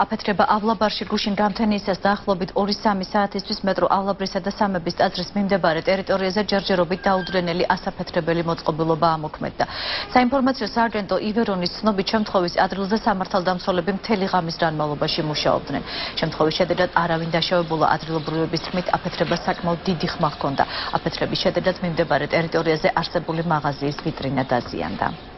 აფეთქება ავლაბარში გუშინ გამთენიისას დაახლოებით 2-3 საათისთვის მეტრო ავლაბრისა და სამების ტაძრის მიმდებარე ტერიტორიაზე ჯერჯერობით დაუდრენელი ასაფეთქებელი მოწყობილობა ამოქმედდა. საინფორმაციო სააგენტო ივერონის ცნობით შემთხვევის ადგილზე სამართალდამცველები მთელი ღამის განმავლობაში მუშაობდნენ. შემთხვევის შედეგად არავინ დაშავებულა, ადგილობრივების თქმით, აფეთქებას საკმაოდ დიდი ხმა ჰქონდა. აფეთქების შედეგად მიმდებარე ტერიტორიაზე არსებული მაღაზიის ვიტრინა დაზიანდა.